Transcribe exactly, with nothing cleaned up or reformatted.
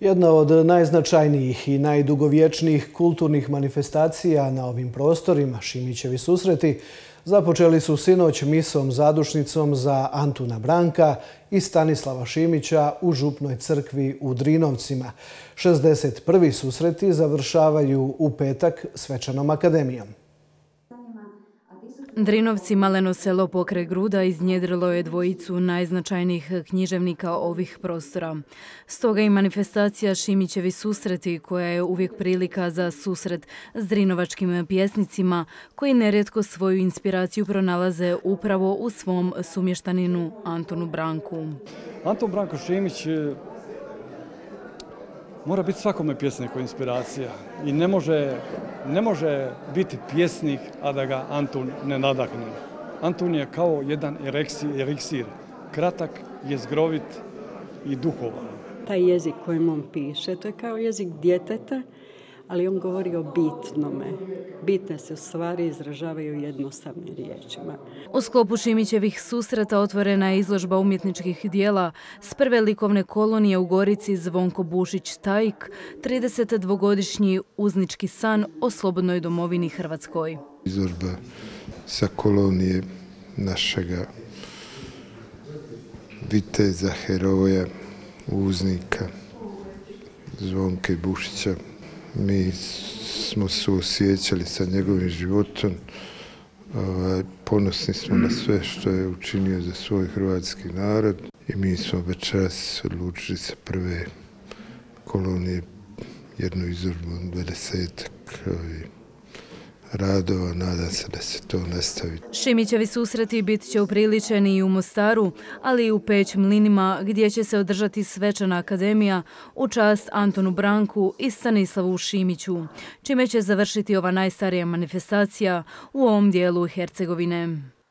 Jedna od najznačajnijih i najdugovječnijih kulturnih manifestacija na ovim prostorima, Šimićevi susreti, započeli su sinoć misom zadušnicom za Antuna Branka i Stanislava Šimića u Župnoj crkvi u Drinovcima. šezdeset prvi susreti završavaju u petak svečanom akademijom. Drinovci, maleno selo pokraj Gruda, iznjedrilo je dvojicu najznačajnijih književnika ovih prostora. Stoga i manifestacija Šimićevi susreti, koja je uvijek prilika za susret s drinovačkim pjesnicima, koji nerijetko svoju inspiraciju pronalaze upravo u svom sumještaninu Antunu Branku. Antun Branko Šimić mora biti svakome pjesniku inspiracija i ne može, ne može biti pjesnik, a da ga Antun ne nadahne. Antun je kao jedan eliksir, kratak, jezgrovit i duhovan. Taj jezik kojim on piše, to je kao jezik djeteta, ali on govori o bitnome. Bitne se u stvari izražavaju jednostavnim riječima. U sklopu Šimićevih susreta otvorena je izložba umjetničkih dijela s prve likovne kolonije u Gorici Zvonko Bušić Tajik, tridesetdvogodišnji uznički san o slobodnoj domovini Hrvatskoj. Izložba sa kolonije našega viteza, heroja, uznika Zvonke Bušića. Mi smo suosjećali sa njegovim životom, ponosni smo na sve što je učinio za svoj hrvatski narod i mi smo večeras odlučili sa prve kolonije jednu izložbu dvadesetak radova, nadam se da se to nastavi. Šimićevi susreti bit će upriličeni i u Mostaru, ali i u Peć Mlinima, gdje će se održati svečana akademija u čast Antunu Branku i Stanislavu Šimiću, čime će završiti ova najstarija manifestacija u ovom dijelu Hercegovine.